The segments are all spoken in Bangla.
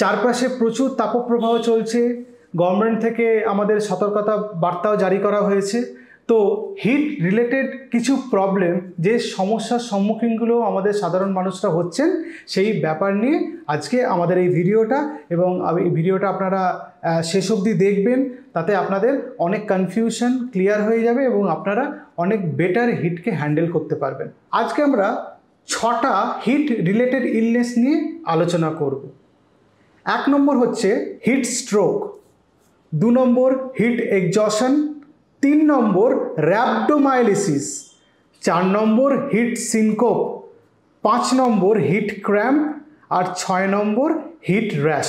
চারপাশে প্রচুর তাপপ্রবাহ চলছে, গভর্নমেন্ট থেকে আমাদের সতর্কতা বার্তাও জারি করা হয়েছে। তো হিট রিলেটেড কিছু প্রবলেম, যে সমস্যার সম্মুখীনগুলো আমাদের সাধারণ মানুষরা হচ্ছেন, সেই ব্যাপার নিয়ে আজকে আমাদের এই ভিডিওটা। এবং এই ভিডিওটা আপনারা শেষ অবধি দেখবেন, তাতে আপনাদের অনেক কনফিউশন ক্লিয়ার হয়ে যাবে এবং আপনারা অনেক বেটার হিটকে হ্যান্ডেল করতে পারবেন। আজকে আমরা 6টা হিট রিলেটেড ইলনেস নিয়ে আলোচনা করব। 1 নম্বর হচ্ছে হিট স্ট্রোক, 2 নম্বর হিট এক্সজশন, 3 নম্বর র্যাপডোমায়োলিসিস, 4 নম্বর হিট সিনকোপ, 5 নম্বর হিট ক্র্যাম্প আর 6 নম্বর হিট র্যাশ।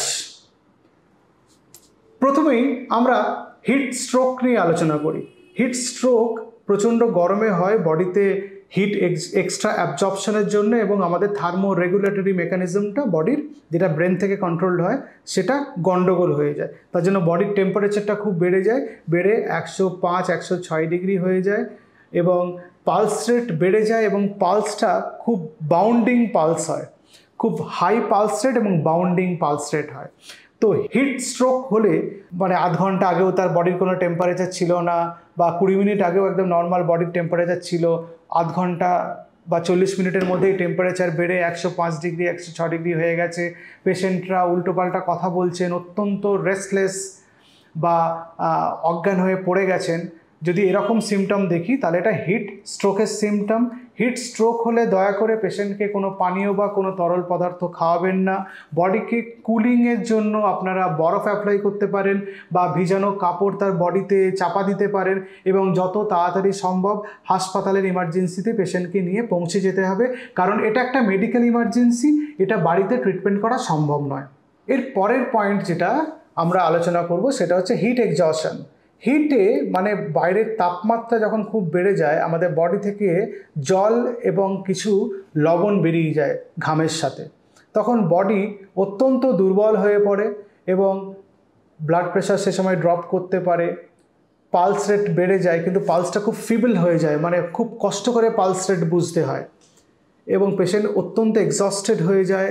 প্রথমেই আমরা হিট স্ট্রোক নিয়ে আলোচনা করি। হিট স্ট্রোক প্রচণ্ড গরমে হয় বডিতে হিট এক্সট্রা অ্যাবজর্পশনের জন্য, এবং আমাদের থার্মো রেগুলেটরি মেকানিজমটা বডির, যেটা ব্রেন থেকে কন্ট্রোলড হয়, সেটা গন্ডগোল হয়ে যায়। তার জন্য বডির টেম্পারেচারটা খুব বেড়ে যায়, বেড়ে 105-106 ডিগ্রি হয়ে যায়, এবং পালস রেট বেড়ে যায়, এবং পালসটা খুব বাউন্ডিং পালস হয়, খুব হাই পালস রেট এবং বাউন্ডিং পালস রেট হয়। তো হিট স্ট্রোক হলে মানে আধ ঘন্টা আগেও তার বডির কোনো টেম্পারেচার ছিল না, বা 20 মিনিট আগেও একদম নর্মাল বডির টেম্পারেচার ছিল, আধ ঘন্টা বা 40 মিনিটের মধ্যেই টেম্পারেচার বেড়ে 105 ডিগ্রি 106 ডিগ্রি হয়ে গেছে, পেশেন্টরা উল্টোপাল্টা কথা বলছেন, অত্যন্ত রেস্টলেস বা অজ্ঞান হয়ে পড়ে গেছেন, যদি এরকম সিমটম দেখি তাহলে এটা হিট স্ট্রোকের সিমটম। হিট স্ট্রোক হলে দয়া করে পেশেন্টকে কোনো পানীয় বা কোনো তরল পদার্থ খাওয়াবেন না। বডিকে কুলিংয়ের জন্য আপনারা বরফ অ্যাপ্লাই করতে পারেন, বা ভিজানো কাপড় তার বডিতে চাপা দিতে পারেন, এবং যত তাড়াতাড়ি সম্ভব হাসপাতালের ইমার্জেন্সিতে পেশেন্টকে নিয়ে পৌঁছে যেতে হবে, কারণ এটা একটা মেডিকেল ইমার্জেন্সি, এটা বাড়িতে ট্রিটমেন্ট করা সম্ভব নয়। এর পরের পয়েন্ট যেটা আমরা আলোচনা করব সেটা হচ্ছে হিট এক্সজশন। হিটে মানে বাইরের তাপমাত্রা যখন খুব বেড়ে যায়, আমাদের বডি থেকে জল এবং কিছু লবণ বেরিয়ে যায় ঘামের সাথে, তখন বডি অত্যন্ত দুর্বল হয়ে পড়ে এবং ব্লাড প্রেশার সে সময় ড্রপ করতে পারে, পালস রেট বেড়ে যায়, কিন্তু পালসটা খুব ফিবল হয়ে যায়, মানে খুব কষ্ট করে পালস রেট বুঝতে হয়, এবং পেশেন্ট অত্যন্ত এক্সস্টেড হয়ে যায়,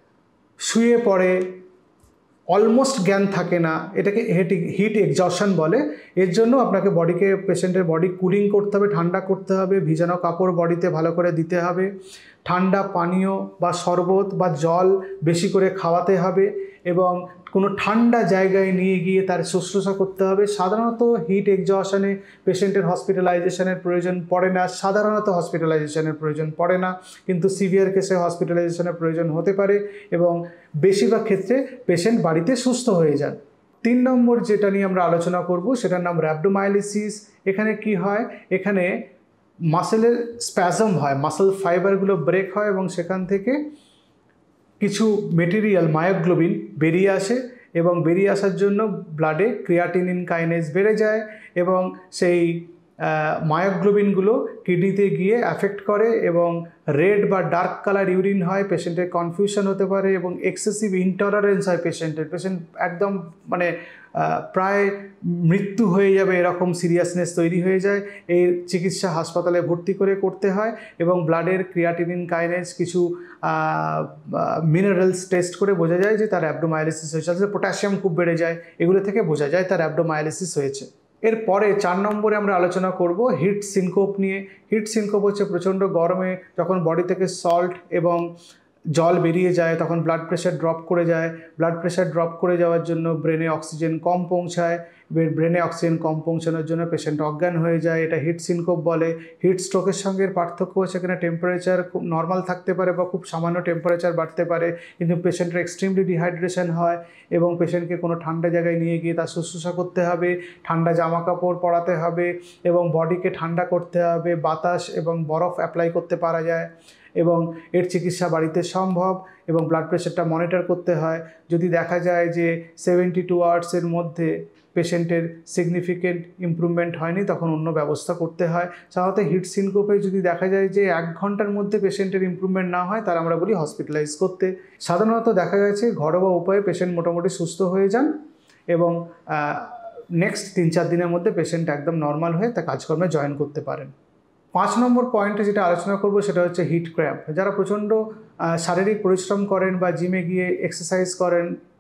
শুয়ে পড়ে, অলমোস্ট জ্ঞান থাকে না। এটাকে হিট এক্সজশন বলে। এর জন্য আপনাকে পেশেন্টের বডি কুলিং করতে হবে, ঠান্ডা করতে হবে, ভিজানো কাপড় বডিতে ভালো করে দিতে হবে, ঠান্ডা পানীয় বা শরবত বা জল বেশি করে খাওয়াতে হবে, এবং কোনো ঠান্ডা জায়গায় নিয়ে গিয়ে তার শুশ্রূষা করতে হবে। সাধারণত হিট এক্সজশনে পেশেন্টের হসপিটালাইজেশনের প্রয়োজন পড়ে না, কিন্তু সিভিয়ার কেসে হসপিটালাইজেশনের প্রয়োজন হতে পারে, এবং বেশিরভাগ ক্ষেত্রে পেশেন্ট বাড়িতে সুস্থ হয়ে যান। 3 নম্বর যেটা নিয়ে আমরা আলোচনা করব সেটার নাম র্যাপডোমায়োলিসিস। এখানে কি হয়, এখানে মাসেলের স্প্যাজম হয়, মাসেল ফাইবারগুলো ব্রেক হয়, এবং সেখান থেকে কিছু মেটেরিয়াল মায়োগ্লোবিন বেরিয়ে আসে, এবং বেরিয়ে আসার জন্য ব্লাডে ক্রিয়াটিনিন কাইনেজ বেড়ে যায়, এবং সেই মায়োগ্লোবিনগুলো কিডনিতে গিয়ে অ্যাফেক্ট করে, এবং রেড বা ডার্ক কালার ইউরিন হয়, পেশেন্টের কনফিউশন হতে পারে, এবং এক্সেসিভ ইনটলারেন্স হয় পেশেন্ট একদম মানে প্রায় মৃত্যু হয়ে যাবে এরকম সিরিয়াসনেস তৈরি হয়ে যায়। এর চিকিৎসা হাসপাতালে ভর্তি করে করতে হয়, এবং ব্লাডের ক্রিয়াটিনিন কাইনেজ কিছু মিনারেলস টেস্ট করে বোঝা যায় যে তার অ্যাবডোমায়োলিসিস হয়েছে, আসলে পটাশিয়াম খুব বেড়ে যায়, এগুলো থেকে বোঝা যায় তার অ্যাবডোমায়োলিসিস হয়েছে। এরপরে 4 নম্বরে আমরা আলোচনা করব হিট সিনকোপ নিয়ে। হিট সিনকোপ হচ্ছে প্রচণ্ড গরমে যখন বডি থেকে সল্ট এবং জল বেরিয়ে যায়, তখন ব্লাড প্রেশার ড্রপ করে যায়। ব্লাড প্রেশার ড্রপ করে যাওয়ার জন্য ব্রেনে অক্সিজেন কম পৌঁছায়, ব্রেনে অক্সিজেন কম পৌঁছানোর জন্য পেশেন্ট অজ্ঞান হয়ে যায়, এটা হিট সিনকোপ বলে। হিট স্ট্রোকের সঙ্গে পার্থক্য হচ্ছে এখানে টেম্পারেচার খুব নর্মাল থাকতে পারে বা খুব সামান্য টেম্পারেচার বাড়তে পারে, কিন্তু পেশেন্টের এক্সট্রিমলি ডিহাইড্রেশন হয়, এবং পেশেন্টকে কোনো ঠান্ডা জায়গায় নিয়ে গিয়ে তার শুশ্রূষা করতে হবে, ঠান্ডা জামা কাপড় পরাতে হবে, এবং বডিকে ঠান্ডা করতে হবে, বাতাস এবং বরফ অ্যাপ্লাই করতে পারা যায়, এবং এর চিকিৎসা বাড়িতে সম্ভব, এবং ব্লাড প্রেশারটা মনিটর করতে হয়। যদি দেখা যায় যে 72 আওয়ার্সের মধ্যে পেশেন্টের সিগনিফিকেন্ট ইমপ্রুভমেন্ট হয়নি, তখন অন্য ব্যবস্থা করতে হয়। সাধারণত হিট সিনকোপে যদি দেখা যায় যে 1 ঘন্টার মধ্যে পেশেন্টের ইমপ্রুভমেন্ট না হয়, তার আমরা বলি হসপিটালাইজ করতে। সাধারণত দেখা গেছে ঘরোয়া উপায়ে পেশেন্ট মোটামুটি সুস্থ হয়ে যান, এবং নেক্সট 3-4 দিনের মধ্যে পেশেন্ট একদম নর্মাল হয়ে তার কাজকর্মে জয়েন করতে পারেন। 5 নম্বর পয়েন্টে যেটা আলোচনা করব সেটা হচ্ছে হিট ক্র্যাম্প। যারা প্রচণ্ড শারীরিক পরিশ্রম করেন বা জিমে গিয়ে এক্সারসাইজ করেন,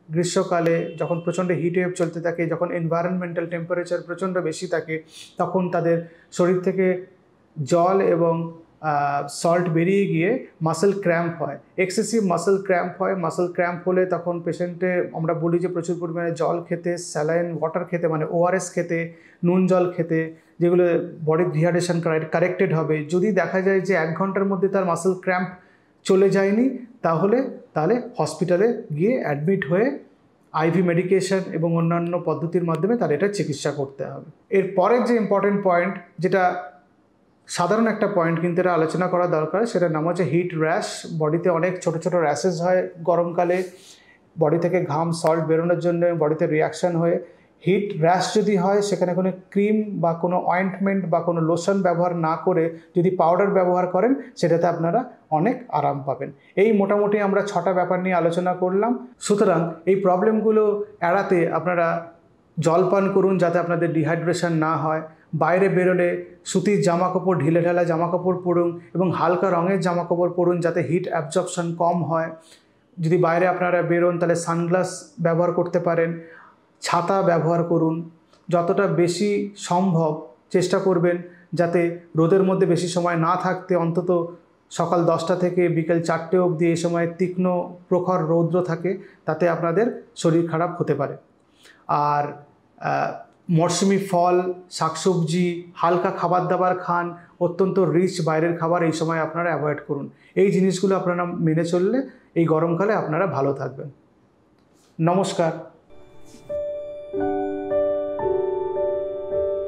গ্রীষ্মকালে যখন প্রচণ্ড হিট ওয়েভ চলতে থাকে, যখন এনভায়রনমেন্টাল টেম্পারেচার প্রচণ্ড বেশি থাকে, তখন তাদের শরীর থেকে জল এবং সল্ট বেরিয়ে গিয়ে মাসেল ক্র্যাম্প হয়, এক্সেসিভ মাসেল ক্র্যাম্প হয়। মাসেল ক্র্যাম্প হলে তখন পেশেন্টে আমরা বলি যে প্রচুর পরিমাণে জল খেতে, স্যালাইন ওয়াটার খেতে, মানে ওআরএস খেতে, নুন জল খেতে, যেগুলো বডির ডিহাইড্রেশন কারেক্টেড হবে। যদি দেখা যায় যে 1 ঘন্টার মধ্যে তার মাসেল ক্র্যাম্প চলে যায়নি, তাহলে হসপিটালে গিয়ে অ্যাডমিট হয়ে আইভি মেডিকেশন এবং অন্যান্য পদ্ধতির মাধ্যমে তার এটা চিকিৎসা করতে হবে। এর পরের যে ইম্পর্টেন্ট পয়েন্ট, যেটা সাধারণ একটা পয়েন্ট কিন্তু এটা আলোচনা করা দরকার, সেটার নাম হচ্ছে হিট র্যাশ। বডিতে অনেক ছোট ছোট র্যাশেস হয় গরমকালে, বডি থেকে ঘাম সল্ট বেরোনোর জন্য বডিতে রিয়াকশান হয়ে হিট র্যাশ যদি হয়, সেখানে কোনো ক্রিম বা কোনো অয়েন্টমেন্ট বা কোনো লোশন ব্যবহার না করে যদি পাউডার ব্যবহার করেন, সেটাতে আপনারা অনেক আরাম পাবেন। এই মোটামুটি আমরা 6টা ব্যাপার নিয়ে আলোচনা করলাম। সুতরাং এই প্রবলেমগুলো এড়াতে আপনারা জল পান করুন যাতে আপনাদের ডিহাইড্রেশন না হয়। বাইরে বেরোলে সুতির জামাকাপড়, ঢিলেঢালা জামাকাপড় পরুন এবং হালকা রঙের জামাকাপড় পরুন যাতে হিট অ্যাবজর্পশন কম হয়। যদি বাইরে আপনারা বেরোন তাহলে সানগ্লাস ব্যবহার করতে পারেন, ছাতা ব্যবহার করুন। যতটা বেশি সম্ভব চেষ্টা করবেন যাতে রোদের মধ্যে বেশি সময় না থাকতে, অন্তত সকাল 10টা থেকে বিকেল 4টে অবধি এই সময় তীক্ষ্ণ প্রখর রৌদ্র থাকে, তাতে আপনাদের শরীর খারাপ হতে পারে। আর মরশুমি ফল, শাকসবজি, হালকা খাবার দাবার খান, অত্যন্ত রিচ বাইরের খাবার এই সময় আপনারা অ্যাভয়েড করুন। এই জিনিসগুলো আপনারা মেনে চললে এই গরমকালে আপনারা ভালো থাকবেন। নমস্কার।